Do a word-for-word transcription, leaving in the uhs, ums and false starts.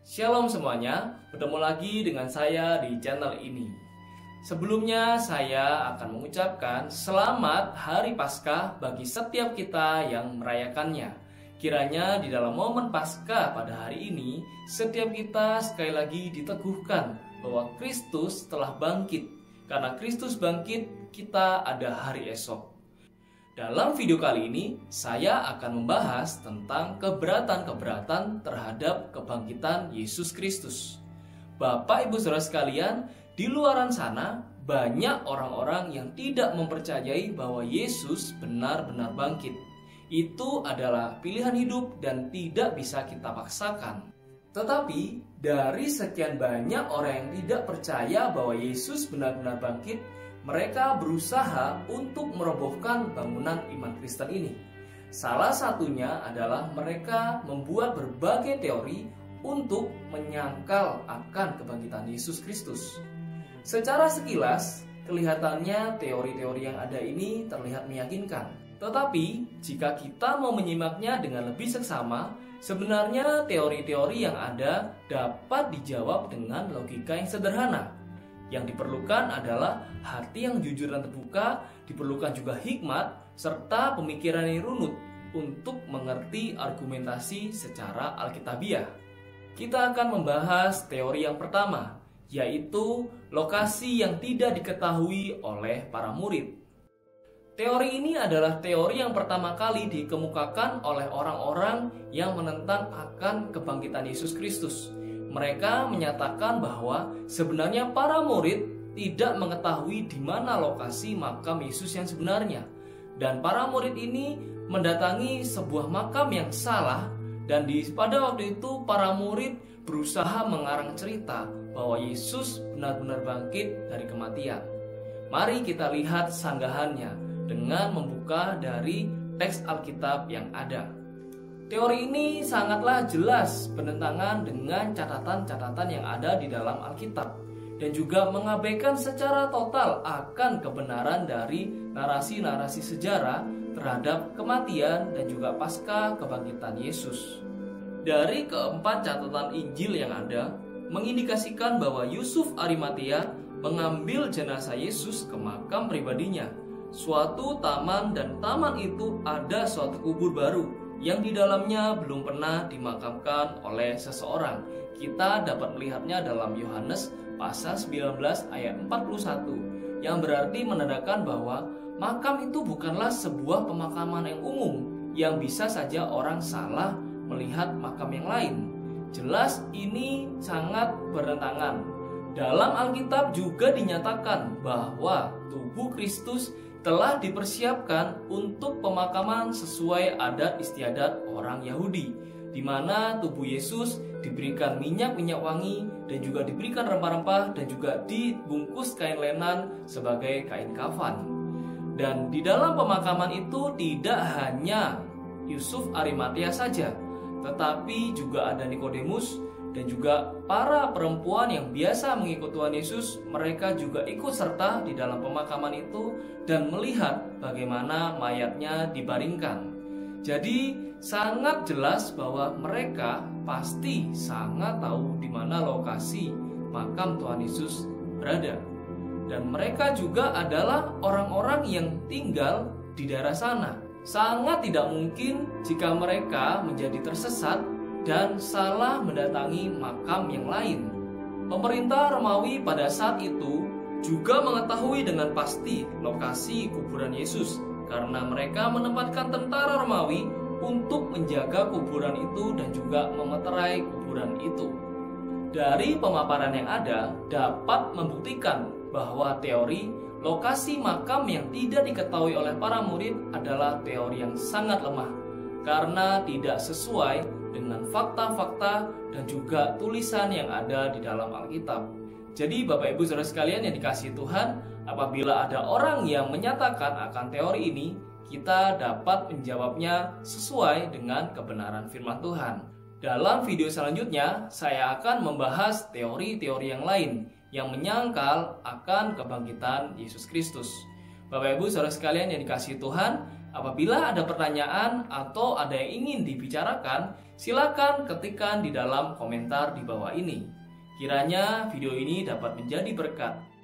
Shalom semuanya, bertemu lagi dengan saya di channel ini. Sebelumnya saya akan mengucapkan selamat Hari Paskah bagi setiap kita yang merayakannya. Kiranya di dalam momen Paskah pada hari ini, setiap kita sekali lagi diteguhkan bahwa Kristus telah bangkit. Karena Kristus bangkit, kita ada hari esok. Dalam video kali ini, saya akan membahas tentang keberatan-keberatan terhadap kebangkitan Yesus Kristus. Bapak Ibu Saudara sekalian, di luaran sana banyak orang-orang yang tidak mempercayai bahwa Yesus benar-benar bangkit. Itu adalah pilihan hidup dan tidak bisa kita paksakan. Tetapi dari sekian banyak orang yang tidak percaya bahwa Yesus benar-benar bangkit, mereka berusaha untuk merobohkan bangunan iman Kristen ini. Salah satunya adalah mereka membuat berbagai teori untuk menyangkal akan kebangkitan Yesus Kristus. Secara sekilas, kelihatannya teori-teori yang ada ini terlihat meyakinkan. Tetapi, jika kita mau menyimaknya dengan lebih seksama, sebenarnya teori-teori yang ada dapat dijawab dengan logika yang sederhana. Yang diperlukan adalah hati yang jujur dan terbuka, diperlukan juga hikmat, serta pemikiran yang runut untuk mengerti argumentasi secara alkitabiah. Kita akan membahas teori yang pertama, yaitu lokasi yang tidak diketahui oleh para murid. Teori ini adalah teori yang pertama kali dikemukakan oleh orang-orang yang menentang akan kebangkitan Yesus Kristus. Mereka menyatakan bahwa sebenarnya para murid tidak mengetahui di mana lokasi makam Yesus yang sebenarnya. Dan para murid ini mendatangi sebuah makam yang salah, dan di, pada waktu itu para murid berusaha mengarang cerita bahwa Yesus benar-benar bangkit dari kematian. Mari kita lihat sanggahannya dengan membuka dari teks Alkitab yang ada. Teori ini sangatlah jelas bertentangan dengan catatan-catatan yang ada di dalam Alkitab dan juga mengabaikan secara total akan kebenaran dari narasi-narasi sejarah terhadap kematian dan juga pasca kebangkitan Yesus. Dari keempat catatan Injil yang ada mengindikasikan bahwa Yusuf Arimatea mengambil jenazah Yesus ke makam pribadinya, suatu taman, dan taman itu ada suatu kubur baru yang di dalamnya belum pernah dimakamkan oleh seseorang. Kita dapat melihatnya dalam Yohanes pasal sembilan belas ayat empat puluh satu, yang berarti menandakan bahwa makam itu bukanlah sebuah pemakaman yang umum yang bisa saja orang salah melihat makam yang lain. Jelas ini sangat bertentangan. Dalam Alkitab juga dinyatakan bahwa tubuh Kristus telah dipersiapkan untuk pemakaman sesuai adat istiadat orang Yahudi, di mana tubuh Yesus diberikan minyak-minyak wangi dan juga diberikan rempah-rempah dan juga dibungkus kain lenan sebagai kain kafan. Dan di dalam pemakaman itu tidak hanya Yusuf Arimatea saja, tetapi juga ada Nikodemus dan juga para perempuan yang biasa mengikut Tuhan Yesus. Mereka juga ikut serta di dalam pemakaman itu dan melihat bagaimana mayatnya dibaringkan. Jadi sangat jelas bahwa mereka pasti sangat tahu di mana lokasi makam Tuhan Yesus berada. Dan mereka juga adalah orang-orang yang tinggal di daerah sana. Sangat tidak mungkin jika mereka menjadi tersesat dan salah mendatangi makam yang lain. Pemerintah Romawi pada saat itu juga mengetahui dengan pasti lokasi kuburan Yesus, karena mereka menempatkan tentara Romawi untuk menjaga kuburan itu dan juga memeterai kuburan itu. Dari pemaparan yang ada dapat membuktikan bahwa teori lokasi makam yang tidak diketahui oleh para murid adalah teori yang sangat lemah, karena tidak sesuai dengan fakta-fakta dan juga tulisan yang ada di dalam Alkitab. Jadi Bapak Ibu Saudara sekalian yang dikasihi Tuhan, apabila ada orang yang menyatakan akan teori ini, kita dapat menjawabnya sesuai dengan kebenaran firman Tuhan. Dalam video selanjutnya, saya akan membahas teori-teori yang lain yang menyangkal akan kebangkitan Yesus Kristus. Bapak Ibu Saudara sekalian yang dikasihi Tuhan, Apabila ada pertanyaan atau ada yang ingin dibicarakan, silakan ketikkan di dalam komentar di bawah ini. Kiranya video ini dapat menjadi berkat